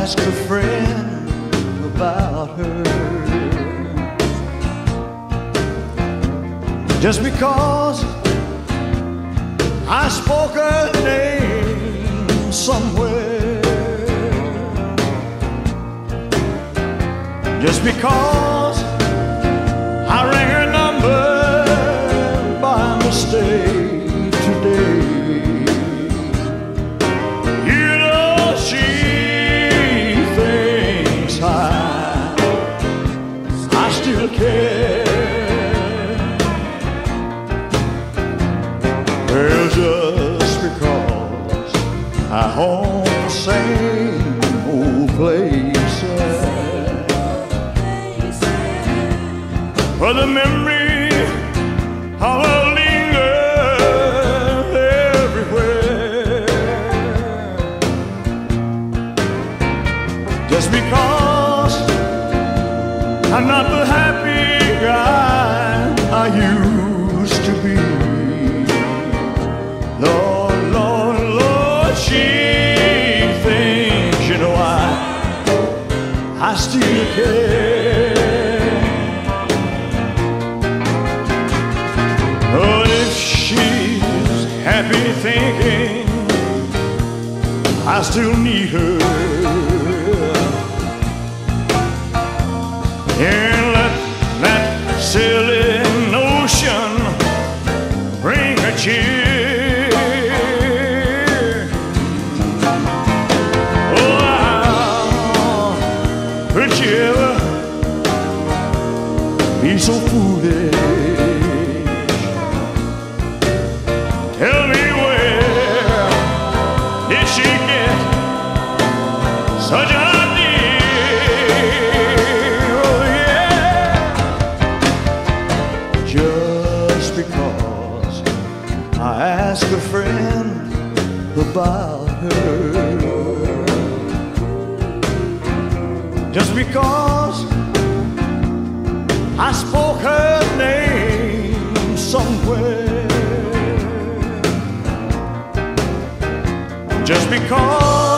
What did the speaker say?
asked a friend about her. Just because I spoke her name somewhere, just because I rang her number by mistake today, you know she thinks I still care. Well, just because I haunt the same old places, but the memory of her lingers everywhere. Just because I'm not the happy guy I used to be, Lord, Lord, Lord, she thinks, you know, I still care. But if she's happy thinking I still need her, and let that silly notion bring her cheer. Oh, could you ever be so foolish? Tell me, where did she get such an idea? Oh yeah, just because I asked a friend about her, just because I spoke her name somewhere, just because